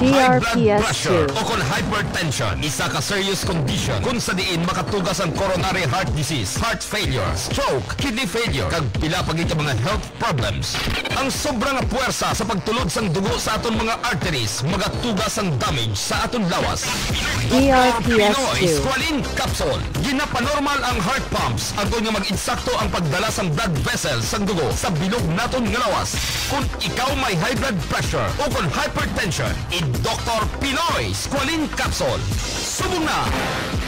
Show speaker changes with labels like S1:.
S1: high blood
S2: DRPS
S1: pressure
S2: 2.
S1: o kon hypertension, isa ka serious condition kung sa diin makatugas ang coronary heart disease, heart failure, stroke, kidney failure, kag pila pagit ka mga health problems. Ang sobrang puwersa sa pagtulod sang dugo sa aton mga arteries, magatugas ang damage sa aton lawas. Doktor
S2: DRPS
S1: Pinoy
S2: 2.
S1: Squalene Capsule. Ginapanormal ang heart pumps agon nga mag-insakto ang pagdala sang blood vessels sang dugo sa bilog naton nga lawas. Kung ikaw may high blood pressure o kung hypertension, i Doktor Pinoy Squalene Capsule. Subong na!